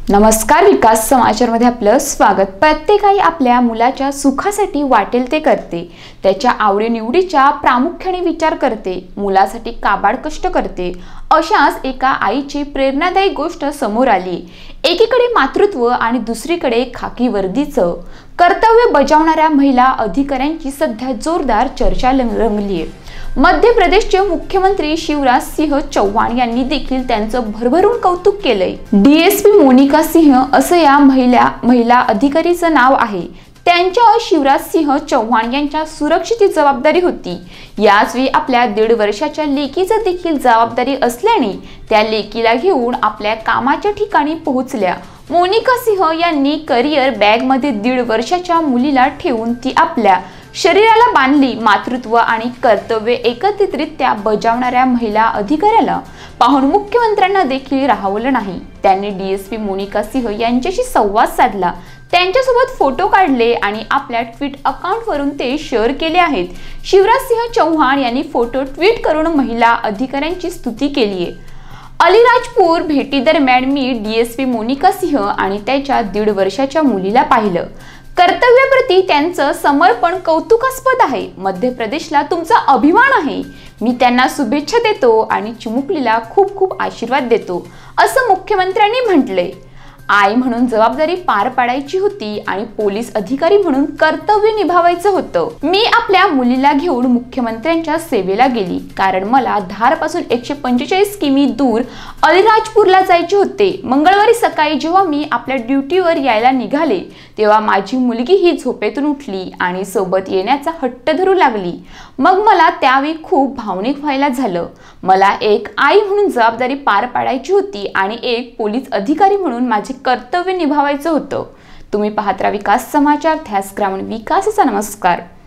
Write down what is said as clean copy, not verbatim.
नमस्कार, विकास समाचार मध्ये आपलं स्वागत। प्रत्येक आई आपल्या मुलाच्या सुखासाठी वाटेल ते करते, त्याच्या आवडीनिवडीचा प्रामुख्याने विचार करते, मुलासाठी काबाड कष्ट करते। अशाच एका आईची प्रेरणादायी गोष्ट समोर आली। एकीकडे मातृत्व आणि दुसरीकडे खाकी वर्दीचं कर्तव्य बजावणाऱ्या महिला अधिकाऱ्यांची सध्या जोरदार चर्चा रंगली आहे। मध्य प्रदेशचे मुख्यमंत्री शिवराज सिंह चौहान यांनी देखील त्यांचं भरभरून कौतुक केलंय। डीएसपी मोनिका सिंह असं या महिला अधिकारीचं नाव आहे। त्यांच्या शिवराज सिंह चौहान यांच्या सुरक्षेची जबाबदारी होती। याच वेळी आपल्या 1.5 वर्षाच्या लेकीची देखील जबाबदारी असल्याने त्या लेकीला घेऊन आपल्या कामाच्या ठिकाणी पोहोचल्या। मोनिका सिंह यांनी करिअर बॅग मध्ये 1.5 वर्षाच्या मुलीला ठेवून ती आपल्या शरीराला बांधली। मातृत्व आणि कर्तव्य एकत्रितरित्या बजावणाऱ्या महिला अधिकाऱ्याला पाहून मुख्यमंत्र्यांना देखील राहवलं नाही। त्यांनी डीएसपी मोनिका सिंह यांच्याशी संवाद साधला, त्यांच्यासोबत फोटो काढले आणि आपल्या ट्विट अकाउंटवरून ते शेअर केले आहेत। शिवराज सिंह चौहान यांनी फोटो ट्विट करून महिला अधिकाऱ्यांची स्तुती केली आहे। अलीराजपूर भेटी दरम्यान मी डीएसपी मोनिका सिंह आणि त्याच्या 1.5 वर्षाच्या मुलीला पाहिलं। कर्तव्याप्रती त्यांचं समर्पण कौतुकास्पद आहे। मध्य प्रदेशला तुमचा अभिमान आहे। मी त्यांना शुभेच्छा देतो आणि चिमुकलीला खूप खूप आशीर्वाद देतो, असं मुख्यमंत्र्यांनी म्हटले। आई म्हणून जबाबदारी पार पाडायची होती आणि पोलीस अधिकारी म्हणून कर्तव्य निभावायचं होतं। मी आपल्या मुलीला घेऊन मुख्यमंत्र्यांच्या सेवेला गेली, कारण मला धारपासून 145 किमी दूर अलीराजपूरला जायचे होते। मंगळवारी सकाळी जेव्हा मी आपल्या ड्युटीवर यायला निघाले तेव्हा माझी मुलगी ही झोपेतून उठली आणि सोबत येण्याचा हट्ट धरू लागली। मग मला त्यावेळी खूप भावनिक व्हायला झालं। मला एक आई म्हणून जबाबदारी पार पाडायची होती आणि एक पोलीस अधिकारी म्हणून माझे कर्तव्य निभावायचं होतं। तुम्ही पाहत राहा विकास समाचार, ध्यास ग्रामीण विकासाचा। नमस्कार।